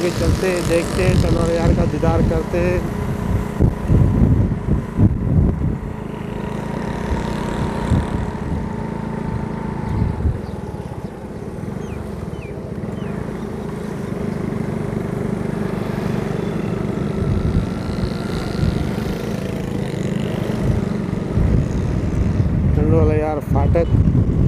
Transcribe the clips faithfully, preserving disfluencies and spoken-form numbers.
आगे चलते हैं, देखते हैं, टंडोला यार का दीदार करते हैं। टंडोला यार फाटक।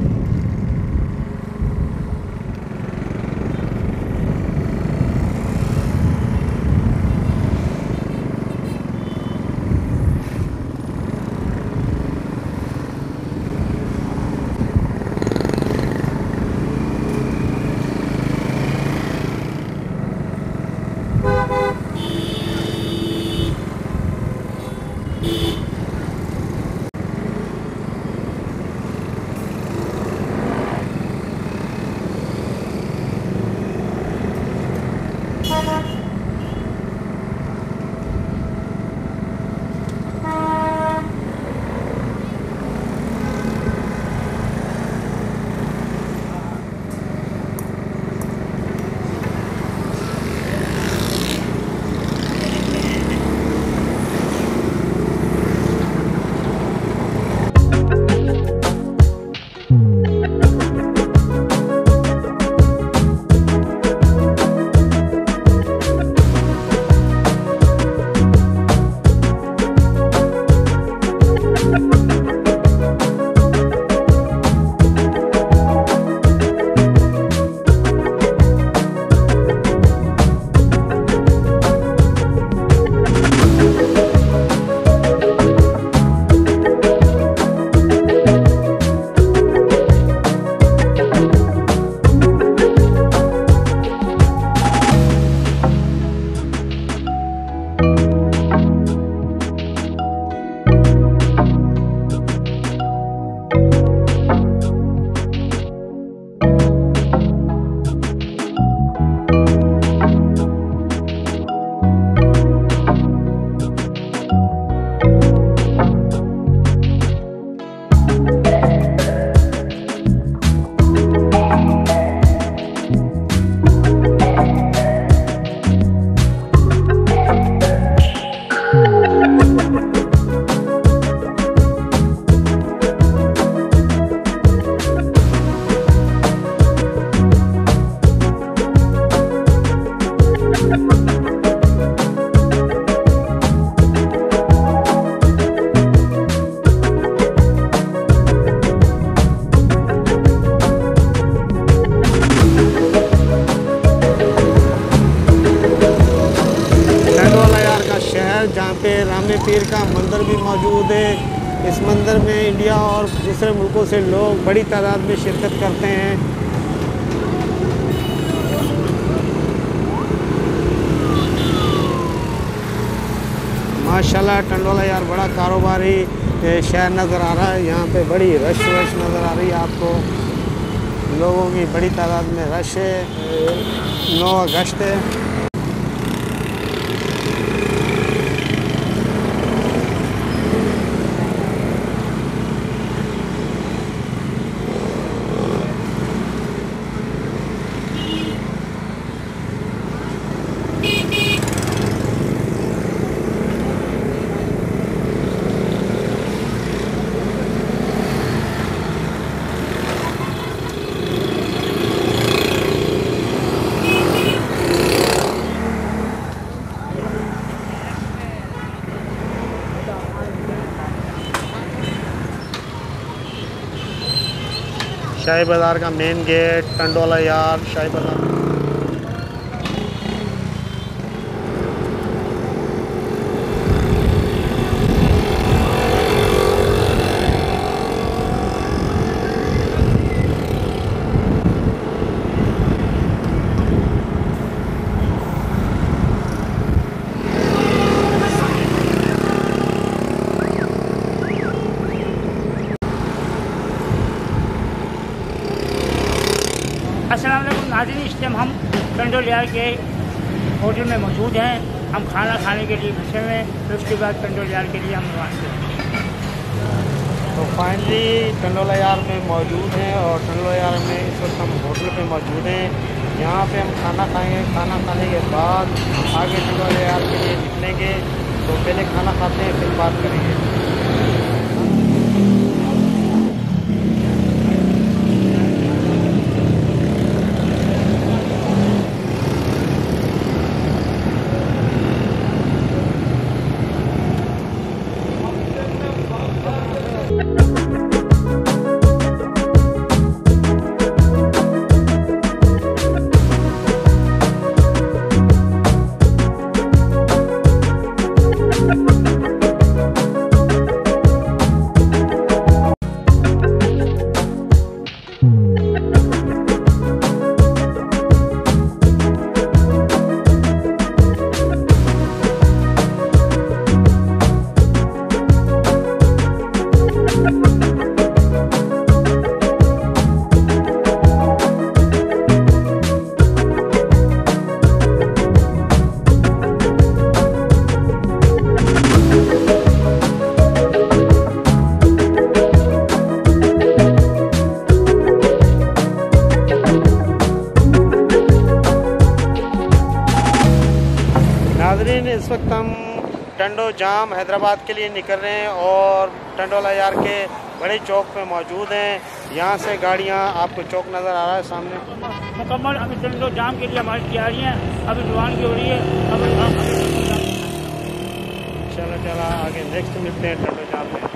जहाँ पे रामे पीर का मंदिर भी मौजूद है। इस मंदिर में इंडिया और दूसरे मुल्कों से लोग बड़ी तादाद में शिरकत करते हैं। माशाल्लाह टंडोला यार बड़ा कारोबारी शहर नज़र आ रहा है। यहाँ पे बड़ी रश वश नज़र आ रही है आपको, लोगों की बड़ी तादाद में रश है। नौ अगस्त है। शाही बाज़ार का मेन गेट टंडोला यार शाही बाज़ार। अस्सलाम वालेकुम नाज़रीन, इस टाइम हम टंडोला यार के होटल में मौजूद हैं। हम खाना खाने के लिए घुसे हुए हैं, फिर उसके बाद टंडोला यार के लिए हम रवाना हैं। तो फाइनली टंडोला यार में मौजूद हैं और टंडोला यार में इस वक्त हम होटल पे मौजूद हैं। यहाँ पे हम खाना खाएंगे। खाना खाने के बाद आगे टंडोला यार के लिए निकलेंगे। तो पहले खाना खाते हैं फिर बात करेंगे। नाज़रीन, इस वक्त हम टंडो जाम हैदराबाद के लिए निकल रहे हैं और टंडोला यार के बड़े चौक पे मौजूद हैं। यहाँ से गाड़ियाँ, आपको चौक नज़र आ रहा है सामने मुकम्मल। अभी टंडो जाम के लिए हमारी तैयारियाँ अभी रवानगी हो रही है। अभी चलो चलो आगे नेक्स्ट मिलते हैं टंडो जाम में।